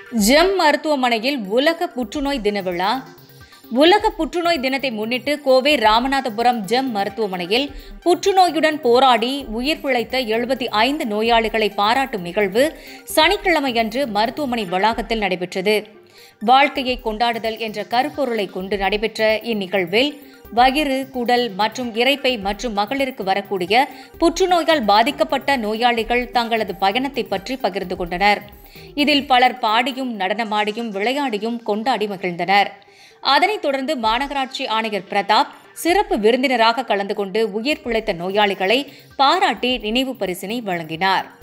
GeM மருத்துவமனையில் உலக புற்றுநோய் தின விழா. உலக புற்றுநோய் தினத்தை முன்னிட்டு கோவை ராமநாதபுரம் ஜெம் மருத்துவமனையில் புற்றுநோயுடன் போராடி உயிர் பிழைத்த 75 நோயாளிகளை பாராட்டும் நிகழ்வு சனிக்கிழமையன்று மருத்துவமனை வளாகத்தில் நடைபெற்றது. வாழ்க்கையை கொண்டாடுதல் என்ற கருப்பொருளை கொண்டு நடைபெற்ற இந்நிகழ்வில் வயிறு, குடல் மற்றும் இரைப்பை மற்றும் மகளிருக்கு வரக்கூடிய புற்றுநோயால் பாதிக்கப்பட்ட நோயாளிகள் தங்களது பயணத்தை பற்றி பகிர்ந்து கொண்டனர். இதில் பலர் பாடியும் நடனமாடியும் விளையாடியும் கொண்டாடி மகிழ்ந்தனர். அதனைத் தொடர்ந்து மாநகராட்சி ஆணையர் பிரதாப் சிறப்பு விருந்தினராக கலந்து கொண்டு உயிர் பிழைத்த நோயாளிகளை பாராட்டி நினைவு பரிசினை வழங்கினார்.